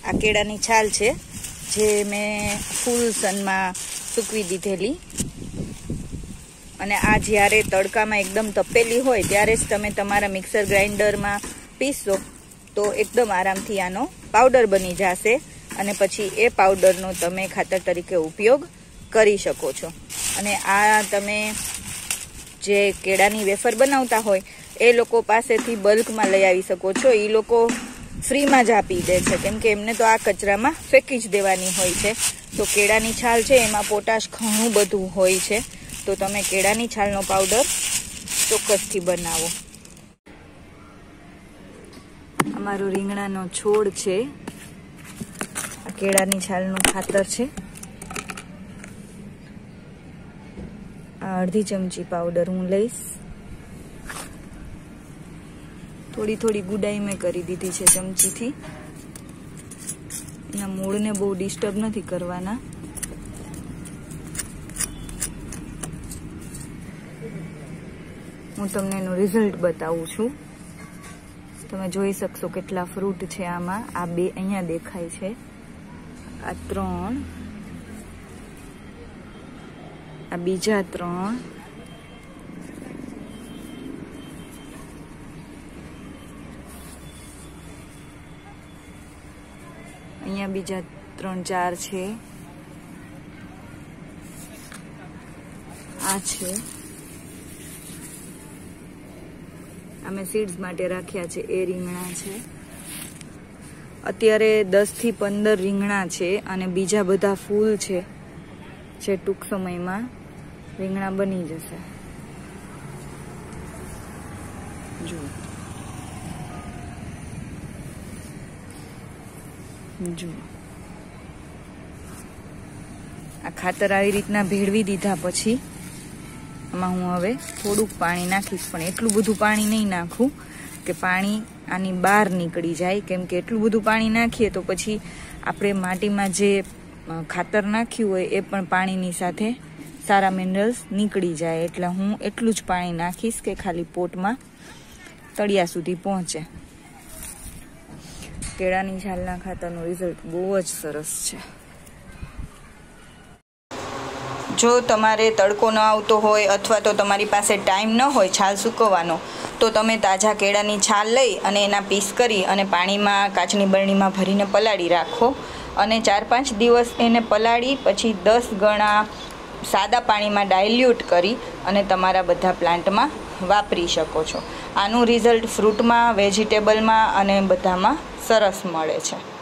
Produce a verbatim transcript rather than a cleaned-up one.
આ કેળાની છાલ છે જે મેં ફૂલ સનમાં સૂકવી દીધેલી, અને આ જ્યારે તડકામાં એકદમ તપેલી હોય ત્યારે જ તમે તમારા મિક્સર ગ્રાઇન્ડરમાં પીસશો તો એકદમ આરામથી આનો પાવડર બની જશે, અને પછી એ પાવડરનો તમે ખાતર તરીકે ઉપયોગ કરી શકો છો. અને આ તમે જે કેળાની વેફર બનાવતા હોય એ લોકો પાસેથી બલ્કમાં લઈ આવી શકો છો. એ લોકો ફ્રીમાં જ આપી દે છે, કેમ કે એમને તો આ કચરામાં ફેંકી જ દેવાની હોય છે. તો કેળાની છાલ છે એમાં પોટાશ ઘણું બધું હોય છે, તો તમે કેળાની છાલનો પાવડર ચોક્કસથી બનાવો. અમારો રીંગણાનો છોડ છે, આ કેળાની છાલનું ખાતર છે. આ અડધી ચમચી પાવડર હું લઈશ. થોડી થોડી ગુડાઈ મેં કરી દીધી છે ચમચીથી. એના મૂળને બહુ ડિસ્ટર્બ નથી કરવાના. હું તમને એનું રિઝલ્ટ બતાવું છું. તમે જોઈ શકશો કેટલા ફ્રૂટ છે આમાં. આ બે અહીંયા દેખાય છે, આ ત્રણ, આ બીજા ત્રણ, અહીંયા બીજા ત્રણ ચાર છે, આ છે. અમે સીડ્સ માટે રાખ્યા છે એ રીંગણા છે. અત્યારે દસ થી પંદર રીંગણા છે, અને બીજા બધા ફૂલ છે જે ટૂંક સમયમાં રીંગણા બની જશે. જુઓ જુઓ આ ખાતર આવી રીતના ભેળવી દીધા પછી આમાં હું હવે થોડુંક પાણી નાખીશ, પણ એટલું બધું પાણી નહીં નાખું કે પાણી આની બહાર નીકળી જાય, કેમ કે એટલું બધું પાણી નાખીએ તો પછી આપણે માટીમાં જે ખાતર નાખ્યું હોય એ પણ પાણીની સાથે સારા મિનરલ્સ નીકળી જાય. એટલે હું એટલું જ પાણી નાખીશ કે ખાલી પોટમાં તળિયા સુધી પહોંચે. કેળાની છાલના ખાતરનું રિઝલ્ટ બહુ જ સરસ છે. જો તમારે તડકો ન આવતો હોય અથવા તો તમારી પાસે ટાઈમ ન હોય છાલ સૂકવવાનો, તો તમે તાજા કેળાની છાલ લઈ અને એના પીસ કરી અને પાણીમાં કાચની બરણીમાં ભરીને પલાળી રાખો, અને ચાર પાંચ દિવસ એને પલાળી પછી દસ ગણા સાદા પાણીમાં ડાયલ્યુટ કરી અને તમારા બધા પ્લાન્ટમાં વાપરી શકો છો. આનું રિઝલ્ટ ફ્રૂટમાં, વેજીટેબલમાં અને બધામાં સરસ મળે છે.